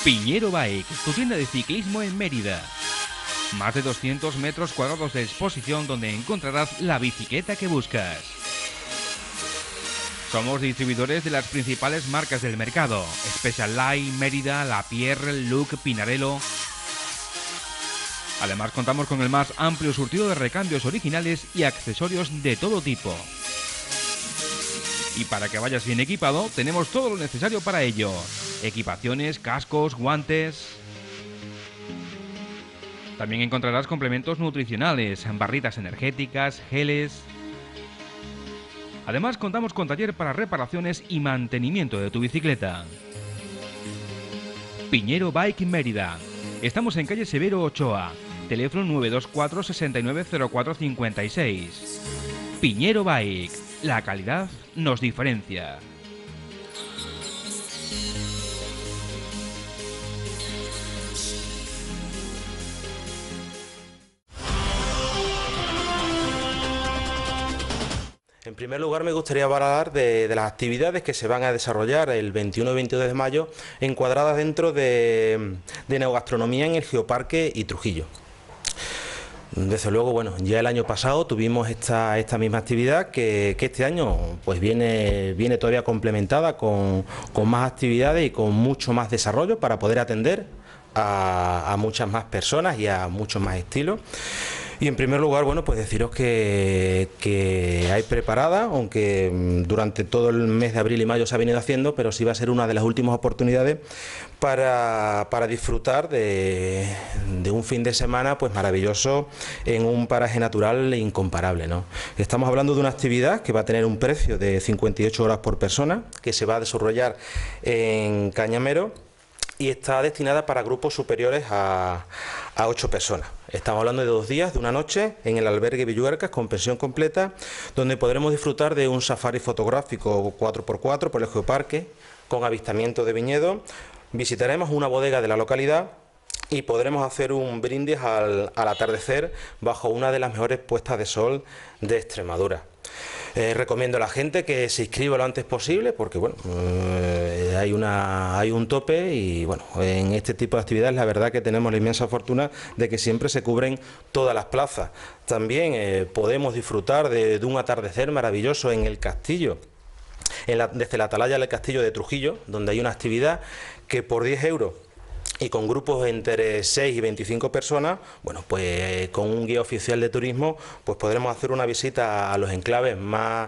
Piñero Bike, tu tienda de ciclismo en Mérida. Más de 200 metros cuadrados de exposición donde encontrarás la bicicleta que buscas. Somos distribuidores de las principales marcas del mercado: Specialized, Mérida, Lapierre, Look, Pinarello. Además contamos con el más amplio surtido de recambios originales y accesorios de todo tipo. Y para que vayas bien equipado, tenemos todo lo necesario para ello: equipaciones, cascos, guantes. También encontrarás complementos nutricionales, barritas energéticas, geles. Además contamos con taller para reparaciones y mantenimiento de tu bicicleta. Piñero Bike Mérida. Estamos en calle Severo Ochoa. Teléfono 924 690456. Piñero Bike. La calidad nos diferencia. En primer lugar, me gustaría hablar de las actividades que se van a desarrollar el 21 y 22 de mayo encuadradas dentro de Neogastronomía en el Geoparque y Trujillo. Desde luego, bueno, ya el año pasado tuvimos esta misma actividad que este año pues viene todavía complementada con más actividades y con mucho más desarrollo para poder atender a muchas más personas y a muchos más estilos. Y en primer lugar, bueno, pues deciros que hay preparada, aunque durante todo el mes de abril y mayo se ha venido haciendo, pero sí va a ser una de las últimas oportunidades para disfrutar de un fin de semana pues maravilloso en un paraje natural incomparable, ¿no? Estamos hablando de una actividad que va a tener un precio de 58 horas por persona, que se va a desarrollar en Cañamero y está destinada para grupos superiores a 8 personas. Estamos hablando de 2 días, de una noche, en el albergue Villuercas con pensión completa, donde podremos disfrutar de un safari fotográfico 4x4 por el Geoparque, con avistamiento de viñedo. Visitaremos una bodega de la localidad y podremos hacer un brindis al atardecer bajo una de las mejores puestas de sol de Extremadura. Recomiendo a la gente que se inscriba lo antes posible porque bueno, hay un tope y bueno, en este tipo de actividades la verdad que tenemos la inmensa fortuna de que siempre se cubren todas las plazas. También podemos disfrutar de un atardecer maravilloso en el castillo, desde la atalaya del castillo de Trujillo, donde hay una actividad que por 10 euros y con grupos entre 6 y 25 personas, bueno, pues con un guía oficial de turismo, pues podremos hacer una visita a los enclaves más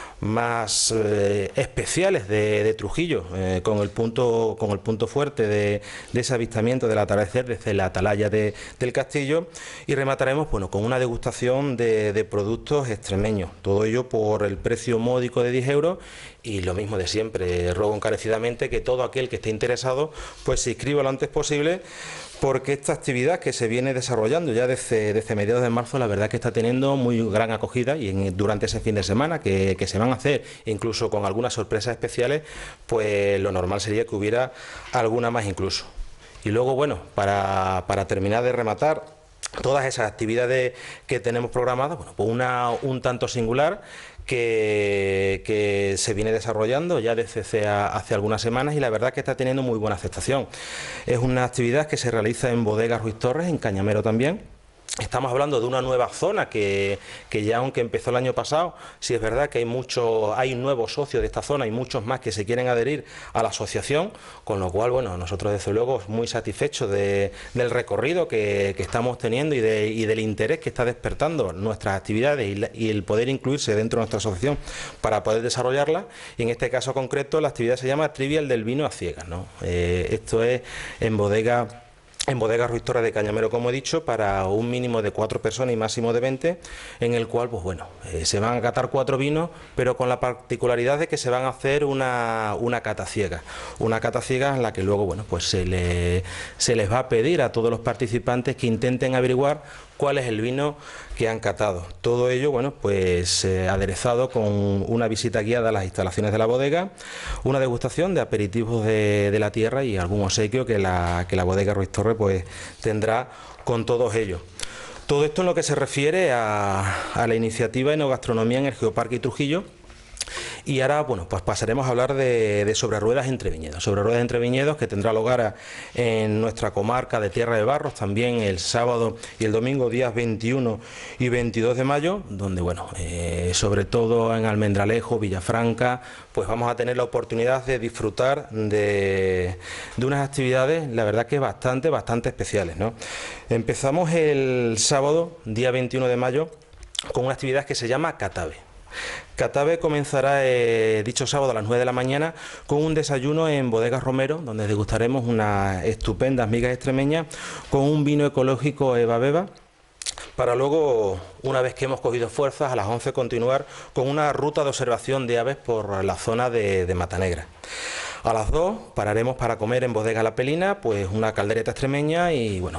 especiales de Trujillo, con el punto fuerte de ese avistamiento del atardecer desde la atalaya del castillo, y remataremos bueno, con una degustación de productos extremeños, todo ello por el precio módico de 10 euros. Y lo mismo de siempre, ruego encarecidamente que todo aquel que esté interesado pues se inscriba lo antes posible, porque esta actividad que se viene desarrollando ya desde mediados de marzo, la verdad que está teniendo muy gran acogida, y durante ese fin de semana que se van a hacer, incluso con algunas sorpresas especiales, pues lo normal sería que hubiera alguna más incluso. Y luego, bueno, para terminar de rematar todas esas actividades que tenemos programadas, bueno, pues una un tanto singular que se viene desarrollando ya desde hace algunas semanas, y la verdad que está teniendo muy buena aceptación. Es una actividad que se realiza en Bodega Ruiz Torres, en Cañamero también. Estamos hablando de una nueva zona que ya, aunque empezó el año pasado, sí es verdad que hay nuevos socios de esta zona y muchos más que se quieren adherir a la asociación, con lo cual, bueno, nosotros desde luego muy satisfechos del recorrido que estamos teniendo y del interés que está despertando nuestras actividades y el poder incluirse dentro de nuestra asociación para poder desarrollarla. Y en este caso concreto la actividad se llama Trivial del Vino a Ciegas, ¿no? Esto es en Bodega Ruiz Torres de Cañamero, como he dicho, para un mínimo de 4 personas y máximo de 20, en el cual, pues bueno, se van a catar 4 vinos, pero con la particularidad de que se van a hacer una cata ciega. Una cata ciega en la que luego, bueno, pues se les va a pedir a todos los participantes que intenten averiguar cuál es el vino que han catado. Todo ello, bueno, pues aderezado con una visita guiada a las instalaciones de la bodega, una degustación de aperitivos de la tierra y algún obsequio que la bodega Ruiz Torres pues tendrá con todos ellos. Todo esto en lo que se refiere a la iniciativa Enogastronomía en el Geoparque y Trujillo. Y ahora, bueno, pues pasaremos a hablar de sobre ruedas entre viñedos. Sobre ruedas entre viñedos, que tendrá lugar en nuestra comarca de Tierra de Barros también el sábado y el domingo, días 21 y 22 de mayo, donde, bueno, sobre todo en Almendralejo, Villafranca, pues vamos a tener la oportunidad de disfrutar de unas actividades, la verdad que bastante especiales, ¿no? Empezamos el sábado, día 21 de mayo, con una actividad que se llama Catave. Catave comenzará dicho sábado a las 9 de la mañana con un desayuno en Bodegas Romero, donde degustaremos unas estupendas migas extremeñas con un vino ecológico Eva Beba, para luego, una vez que hemos cogido fuerzas, a las 11 continuar con una ruta de observación de aves por la zona de Matanegra. A las 2 pararemos para comer en Bodega La Pelina, pues una caldereta extremeña y, bueno,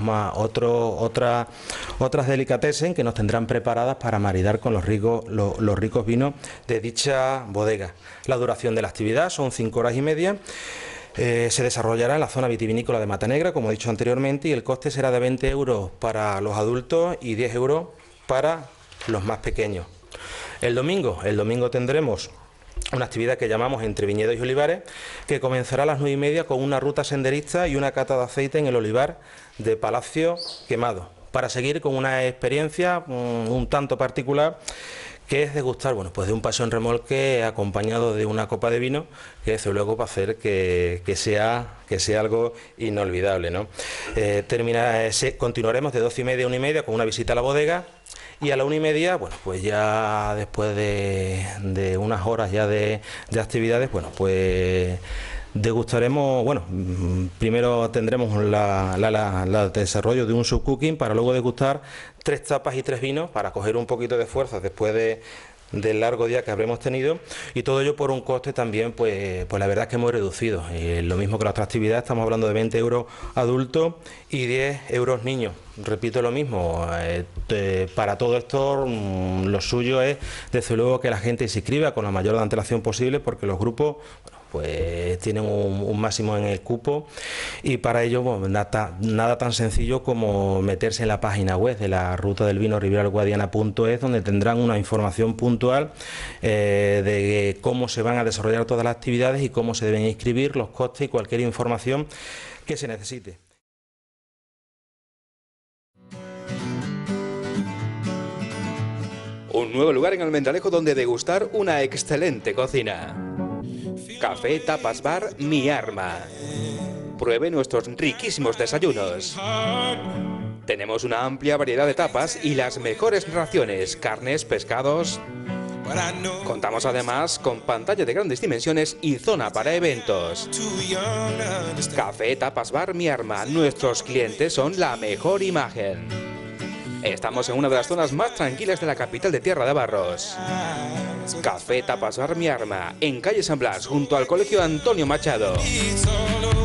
otras delicatessen que nos tendrán preparadas para maridar con los ricos vinos de dicha bodega. La duración de la actividad son 5 horas y media. Se desarrollará en la zona vitivinícola de Matanegra, como he dicho anteriormente, y el coste será de 20 euros para los adultos y 10 euros para los más pequeños. El domingo tendremos una actividad que llamamos Entre Viñedos y Olivares, que comenzará a las 9 y media con una ruta senderista y una cata de aceite en el olivar de Palacio Quemado, para seguir con una experiencia un tanto particular, que es degustar, bueno, pues de un paseo en remolque acompañado de una copa de vino, que desde luego va a hacer que sea algo inolvidable, ¿no? Continuaremos de 12 y media a 1 y media con una visita a la bodega, y a la 1 y media, bueno, pues ya después de unas horas ya de actividades, bueno, pues degustaremos, bueno, primero tendremos el desarrollo de un subcooking para luego degustar 3 tapas y 3 vinos para coger un poquito de fuerza después del largo día que habremos tenido, y todo ello por un coste también, pues la verdad es que muy reducido. Lo mismo que la otra actividad, estamos hablando de 20 euros adultos y 10 euros niños. Repito lo mismo, para todo esto lo suyo es desde luego que la gente se inscriba con la mayor antelación posible, porque los grupos, bueno, pues tienen un máximo en el cupo, y para ello, bueno, nada tan sencillo como meterse en la página web de la Ruta del Vino riberalguadiana.es, donde tendrán una información puntual de cómo se van a desarrollar todas las actividades y cómo se deben inscribir, los costes y cualquier información que se necesite. Un nuevo lugar en Almendralejo donde degustar una excelente cocina. Café Tapas Bar Mi Arma. Pruebe nuestros riquísimos desayunos. Tenemos una amplia variedad de tapas y las mejores raciones, carnes, pescados. Contamos además con pantalla de grandes dimensiones y zona para eventos. Café Tapas Bar Mi Arma. Nuestros clientes son la mejor imagen. Estamos en una de las zonas más tranquilas de la capital de Tierra de Barros. Café Tapas Bar Mi Arma, en calle San Blas, junto al Colegio Antonio Machado.